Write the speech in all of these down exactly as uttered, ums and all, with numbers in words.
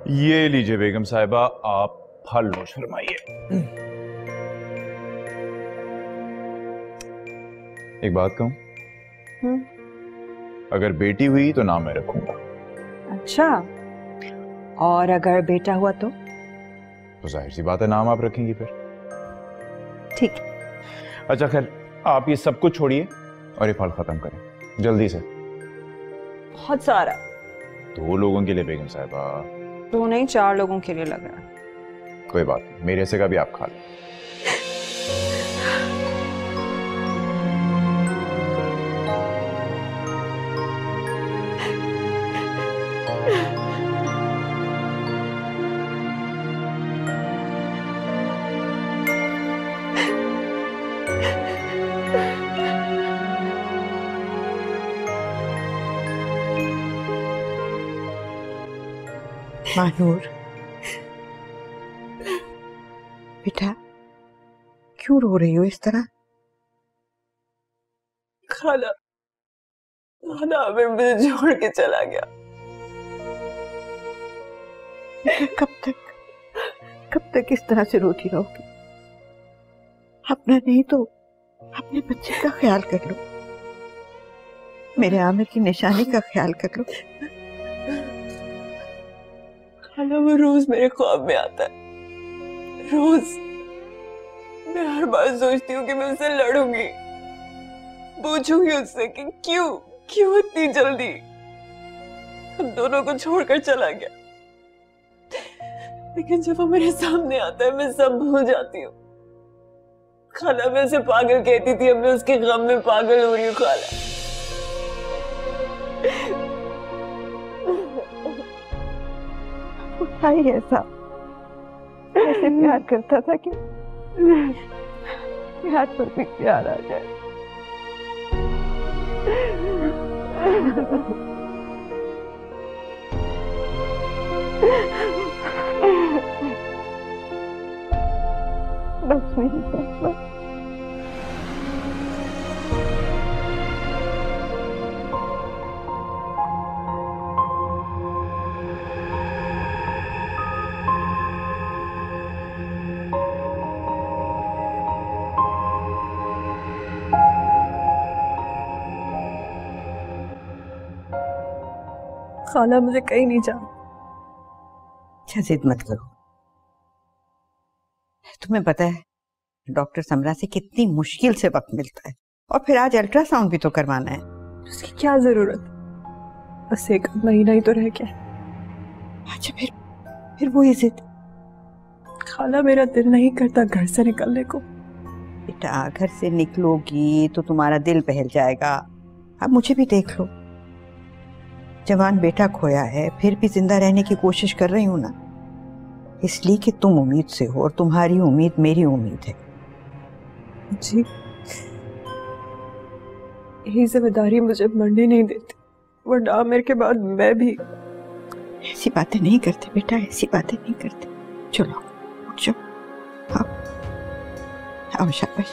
ये लीजिए बेगम साहिबा, आप फल नोश फरमाइए। एक बात कहूं, अगर बेटी हुई तो नाम मैं रखूंगा। अच्छा, और अगर बेटा हुआ तो? तो जाहिर सी बात है नाम आप रखेंगी फिर। ठीक। अच्छा खैर, आप ये सब कुछ छोड़िए और ये फल खत्म करें जल्दी से। बहुत सारा। दो लोगों के लिए बेगम साहिबा। दो नहीं, चार लोगों के लिए लग रहा है। कोई बात नहीं, मेरे से का भी आप खा लें। मानूर, बेटा क्यों रो रही हो इस तरह? खाला, खाला आमिर मुझे छोड़ के चला गया। कब तक कब तक इस तरह से रोती रहोगी? अपना नहीं तो अपने बच्चे का ख्याल कर लो, मेरे आमिर की निशानी का ख्याल कर लो। खाला वो रोज मेरे ख्वाब में आता है, रोज। मैं हर बार सोचती हूँ कि मैं उससे लड़ूंगी, पूछूंगी उससे कि क्यों क्यों इतनी जल्दी हम दोनों को छोड़कर चला गया। लेकिन जब वो मेरे सामने आता है मैं सब भूल जाती हूँ। खाला मैं उसे पागल कहती थी, अब मैं उसके गम में पागल हो रही हूँ। खाला भाई ऐसा ऐसे प्यार करता था कि प्यार पर भी प्यार आ जाए। बस मेरी बस खाला मुझे कहीं नहीं जाना। अच्छा जिद मत करो। तुम्हें पता है डॉक्टर समरा से कितनी मुश्किल से वक्त मिलता है, और फिर आज अल्ट्रासाउंड भी तो करवाना है। उसकी क्या जरूरत, बस एक महीना ही तो रह गया। अच्छा फिर फिर वही जिद। खाला मेरा दिल नहीं करता घर से निकलने को। बेटा घर से निकलोगी तो तुम्हारा दिल बहल जाएगा। अब मुझे भी देख लो, जवान बेटा खोया है फिर भी जिंदा रहने की कोशिश कर रही हूं ना, इसलिए कि तुम उम्मीद से हो और तुम्हारी उम्मीद मेरी उम्मीद है। जी, यही जिम्मेदारी मुझे मरने नहीं देती, वरना आमिर के बाद मैं भी। ऐसी बातें नहीं करते बेटा, ऐसी बातें नहीं करते। चलो उठ जाओ, आओ आओ, शाबाश।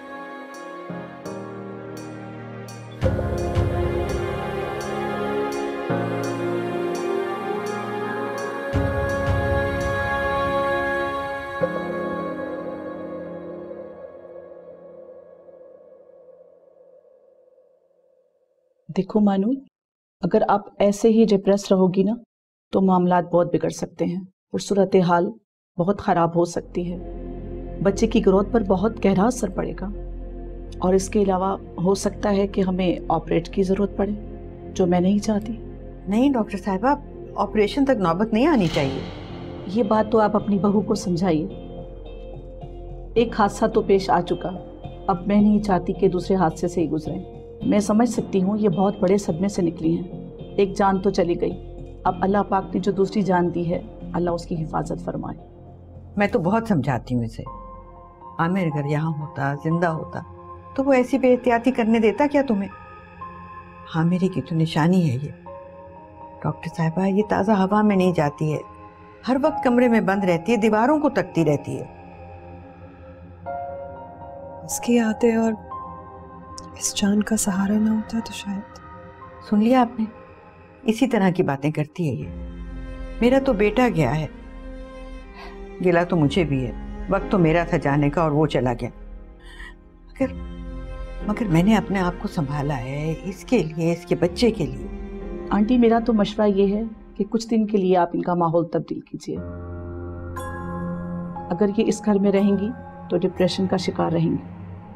देखो मानू, अगर आप ऐसे ही डिप्रेस रहोगी ना तो मामलात बहुत बिगड़ सकते हैं और सूरत हाल बहुत ख़राब हो सकती है। बच्चे की ग्रोथ पर बहुत गहरा असर पड़ेगा और इसके अलावा हो सकता है कि हमें ऑपरेट की ज़रूरत पड़े, जो मैं नहीं चाहती। नहीं डॉक्टर साहिबा, ऑपरेशन तक नौबत नहीं आनी चाहिए। ये बात तो आप अपनी बहू को समझाइए। एक हादसा तो पेश आ चुका, अब मैं नहीं चाहती कि दूसरे हादसे से ही गुजरें। मैं समझ सकती हूँ ये बहुत बड़े सदमे से निकली हैं, एक जान तो चली गई, अब अल्लाह पाक ने जो दूसरी जान दी है अल्लाह उसकी हिफाजत फरमाए। मैं तो बहुत समझाती हूँ इसे। आमिर अगर यहाँ होता, जिंदा होता, तो वो ऐसी बेहतियाती करने देता क्या तुम्हें? हाँ मेरी की तो निशानी है ये। डॉक्टर साहिबा ये ताज़ा हवा में नहीं जाती है, हर वक्त कमरे में बंद रहती है, दीवारों को तकती रहती है। उसकी यादें और इस जान का सहारा ना होता तो शायद। सुन लिया आपने, इसी तरह की बातें करती है ये। मेरा तो बेटा गया है, गिला तो मुझे भी है। वक्त तो मेरा था जाने का और वो चला गया। मगर मगर मैंने अपने आप को संभाला है, इसके लिए, इसके बच्चे के लिए। आंटी, मेरा तो मशवरा ये है कि कुछ दिन के लिए आप इनका माहौल तब्दील कीजिए। अगर ये इस घर में रहेंगी तो डिप्रेशन का शिकार रहेंगी।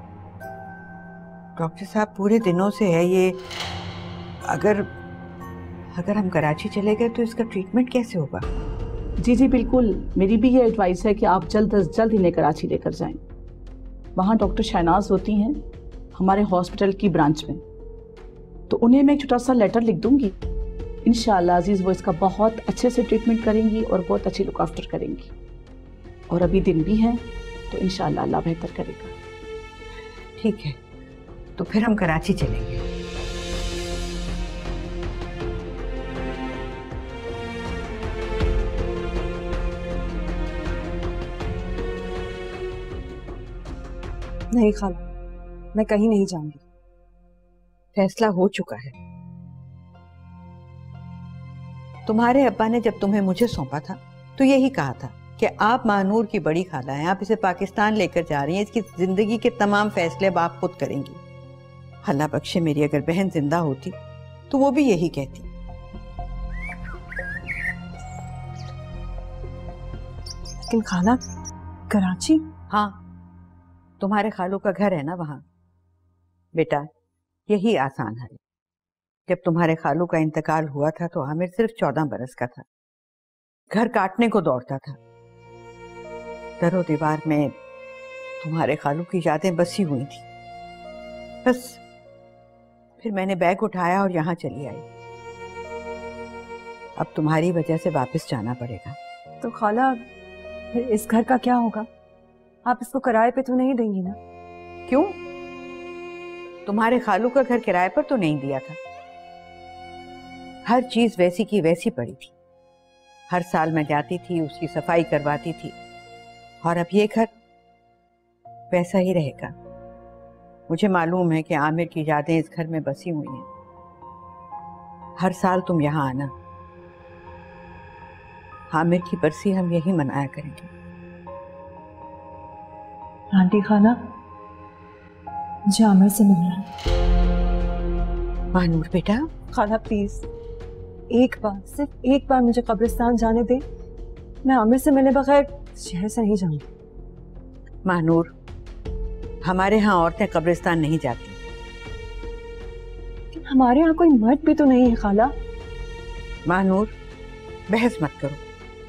डॉक्टर साहब, पूरे दिनों से है ये। अगर अगर हम कराची चले गए तो इसका ट्रीटमेंट कैसे होगा? जी जी बिल्कुल, मेरी भी ये एडवाइस है कि आप जल्द अज जल्द इन्हें कराची लेकर जाएं। वहाँ डॉक्टर शहनाज होती हैं हमारे हॉस्पिटल की ब्रांच में, तो उन्हें मैं एक छोटा सा लेटर लिख दूंगी। इंशाअल्लाह अजीज वो इसका बहुत अच्छे से ट्रीटमेंट करेंगी और बहुत अच्छी लुक आफ्टर करेंगी। और अभी दिन भी हैं तो इंशाअल्लाह अल्लाह बेहतर करेगा। ठीक है, तो फिर हम कराची चलेंगे। नहीं खाला, मैं कहीं नहीं जाऊंगी। फैसला हो चुका है। तुम्हारे अब्बा ने जब तुम्हें मुझे सौंपा था तो यही कहा था कि आप मानूर की बड़ी खाला हैं, आप इसे पाकिस्तान लेकर जा रही हैं, इसकी जिंदगी के तमाम फैसले अब आप खुद करेंगी। अल्लाह बख्शे मेरी अगर बहन जिंदा होती तो वो भी यही कहती। लेकिन खाला, कराची? हाँ, तुम्हारे खालों का घर है ना वहां। बेटा, यही आसान है। जब तुम्हारे खालू का इंतकाल हुआ था तो आमिर सिर्फ चौदह बरस का था, घर काटने को दौड़ता था। दरो दीवार में तुम्हारे खालू की यादें बसी हुई थी। बस फिर मैंने बैग उठाया और यहाँ चली आई। अब तुम्हारी वजह से वापस जाना पड़ेगा। तो खाला, फिर इस घर का क्या होगा? आप इसको किराए पे तो नहीं देंगी ना? क्यों? तुम्हारे खालू का घर किराए पर तो नहीं दिया था। हर चीज वैसी की वैसी पड़ी थी। हर साल मैं जाती थी, उसकी सफाई करवाती थी। और अब ये घर वैसा ही रहेगा। मुझे मालूम है कि आमिर की यादें इस घर में बसी हुई हैं। हर साल तुम यहाँ आना। आमिर की बरसी हम यही मनाया करेंगे। आंटी खाला, मुझे आमिर से मिलना है। मानूर बेटा। खाला प्लीज, एक बार, सिर्फ एक बार मुझे कब्रिस्तान जाने दे। मैं आमिर से मिले बगैर शहर से नहीं जाऊंगी। मानूर, हमारे यहाँ औरतें कब्रिस्तान नहीं जाती। लेकिन हमारे यहाँ कोई मर्द भी तो नहीं है खाला। मानूर, बहस मत करो।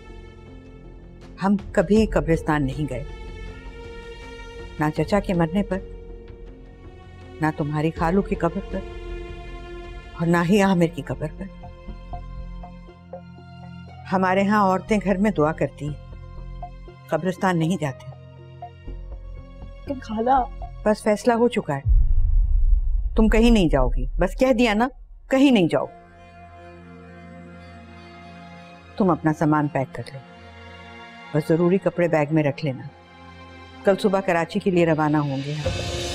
हम कभी कब्रिस्तान नहीं गए, ना चचा के मरने पर, ना तुम्हारी खालू की कब्र पर, और ना ही आमिर की कब्र पर। हमारे यहाँ औरतें घर में दुआ करती हैं, कब्रिस्तान नहीं जाते। लेकिन खाला, बस फैसला हो चुका है। तुम कहीं नहीं जाओगी। बस कह दिया ना, कहीं नहीं जाओ। तुम अपना सामान पैक कर लो। बस जरूरी कपड़े बैग में रख लेना। कल सुबह कराची के लिए रवाना होंगे हम।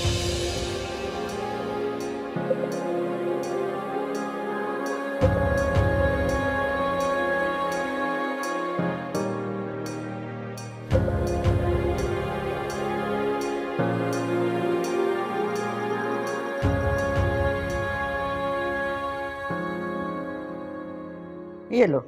ये लो,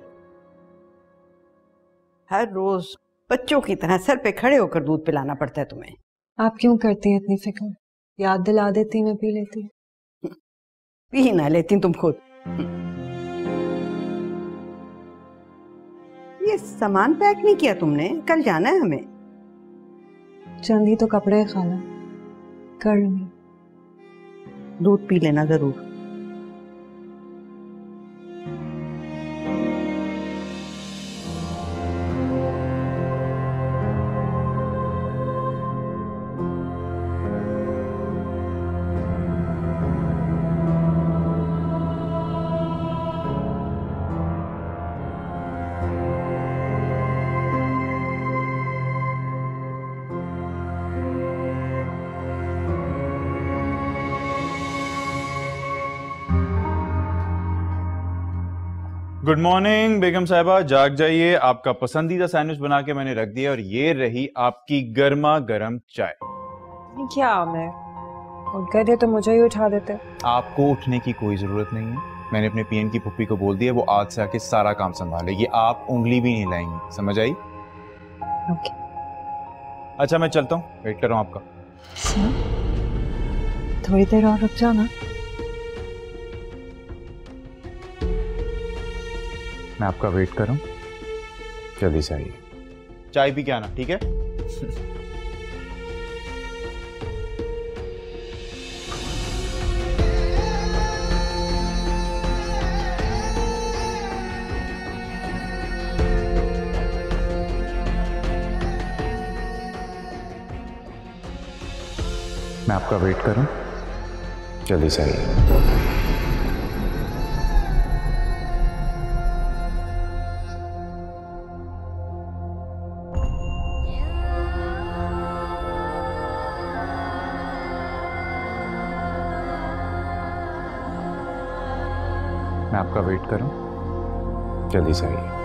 हर रोज बच्चों की तरह सर पे खड़े होकर दूध पिलाना पड़ता है तुम्हें। आप क्यों करती हैं इतनी फिक्र? याद दिला देती, मैं पी लेती। पी ना लेती तुम खुद। ये सामान पैक नहीं किया तुमने? कल जाना है हमें। चंद ही तो कपड़े खाला, कर लूंगी। दूध पी लेना जरूर। गुड मॉर्निंग बेगम साहिबा, जाग जाइए। आपका पसंदीदा सैंडविच बना के मैंने रख दिया और ये रही आपकी गर्मा गर्म चाय। क्या आमिर, उठ गए थे तो मुझे ही उठा देते। आपको उठने की कोई जरूरत नहीं है। मैंने अपने पीएन की पुप्पी को बोल दिया, वो आज से आके सारा काम संभालेगी। आप उंगली भी नहीं लाएंगी, समझ आई? ओके। अच्छा मैं चलता हूँ, वेट कर रहा हूँ आपका। थोड़ी देर और रुक जाओ ना। मैं आपका वेट कर रहा हूँ, जल्दी से आइए। चाय पी के आना, ठीक है? मैं आपका वेट कर रहा हूँ, जल्दी से आइए। मैं आपका वेट कर रहा हूँ, जल्दी से आइए।